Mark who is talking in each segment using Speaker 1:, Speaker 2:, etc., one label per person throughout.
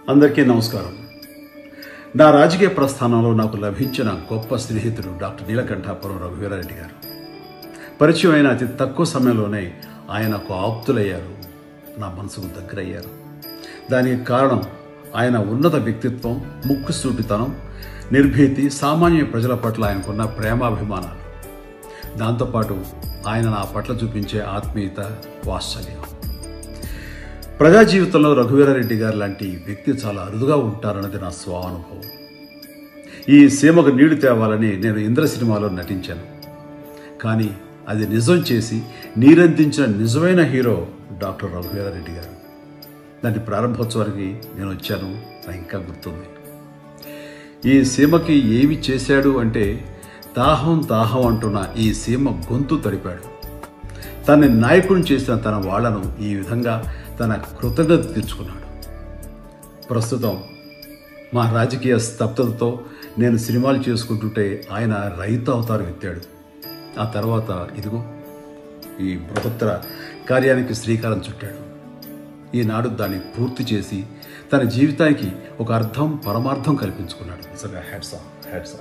Speaker 1: అందరికీ నమస్కారం. నా రాజకీయ ప్రస్థానంలో నాకు లభించిన గొప్ప స్నేహితుడు డాక్టర్ నీలకంఠాపురం రఘువీరా రెడ్డి గారు. పరిచయం అయిన అతి తక్కువ సమయంలోనే ఆయనకు ఆప్తులయ్యారు, నా మనసుకు దగ్గరయ్యారు. దానికి కారణం ఆయన ఉన్నత వ్యక్తిత్వం, ముక్కుసూటితనం, నిర్భీతి, సామాన్య ప్రజల పట్ల ఆయనకున్న ప్రేమాభిమానాలు. దాంతోపాటు ఆయన నా పట్ల చూపించే ఆత్మీయత, వాత్సల్యం. ప్రజా జీవితంలో రఘువీరా రెడ్డి గారు లాంటి వ్యక్తి చాలా అరుదుగా ఉంటారన్నది నా స్వానుభవం. ఈ సీమకు నీళ్లు తేవాలని నేను ఇంద్ర సినిమాలో నటించాను. కానీ అది నిజం చేసి నీరందించిన నిజమైన హీరో డాక్టర్ రఘువీరా రెడ్డి గారు. దాని ప్రారంభోత్సవానికి నేను వచ్చాను, నాకు ఇంకా గుర్తుంది. ఈ సీమకి ఏమి చేశాడు అంటే, దాహం దాహం అంటున్న ఈ సీమ గొంతు తడిపాడు. తనని నాయకుడిని చేసిన తన వాళ్లను ఈ విధంగా తన కృతజ్ఞత తీర్చుకున్నాడు. ప్రస్తుతం మా రాజకీయ స్తబ్దతతో నేను సినిమాలు చేసుకుంటుంటే ఆయన రైతు అవతారం ఎత్తాడు. ఆ తర్వాత ఇదిగో ఈ బృహత్తర కార్యానికి శ్రీకారం చుట్టాడు. ఈనాడు దాన్ని పూర్తి చేసి తన జీవితానికి ఒక అర్థం, పరమార్థం కల్పించుకున్నాడు. నిజంగా హ్యాట్స్ ఆఫ్.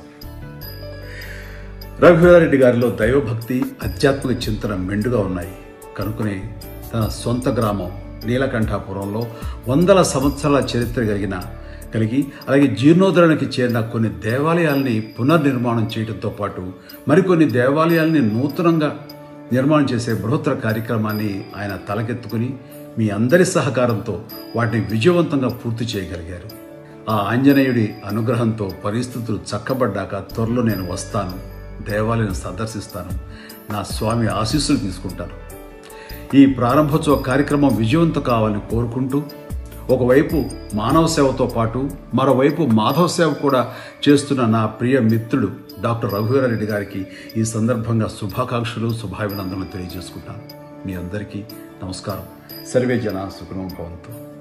Speaker 1: రఘువీరా రెడ్డి గారిలో దైవభక్తి, ఆధ్యాత్మిక చింతన మెండుగా ఉన్నాయి. కనుకనే తన సొంత గ్రామం నీలకంఠాపురంలో 100 సంవత్సరాల చరిత్ర కలిగి అలాగే జీర్ణోద్ధరణకి చేరిన కొన్ని దేవాలయాల్ని పునర్నిర్మాణం చేయడంతో పాటు మరికొన్ని దేవాలయాల్ని నూతనంగా నిర్మాణం చేసే బృహత్తర కార్యక్రమాన్ని ఆయన తలకెత్తుకుని మీ అందరి సహకారంతో వాటిని విజయవంతంగా పూర్తి చేయగలిగారు. ఆ ఆంజనేయుడి అనుగ్రహంతో పరిస్థితులు చక్కబడ్డాక త్వరలో నేను వస్తాను, దేవాలయం సందర్శిస్తాను, నా స్వామి ఆశీస్సులు తీసుకుంటాను. ఈ ప్రారంభోత్సవ కార్యక్రమం విజయవంతం కావాలని కోరుకుంటూ, ఒకవైపు మానవ సేవతో పాటు మరోవైపు మాధవ సేవ కూడా చేస్తున్న నా ప్రియ మిత్రుడు డాక్టర్ రఘువీరా రెడ్డి గారికి ఈ సందర్భంగా శుభాకాంక్షలు, శుభాభినందనలు తెలియజేసుకుంటాను. మీ అందరికీ నమస్కారం. సర్వే జన సుఖినో భవంతు.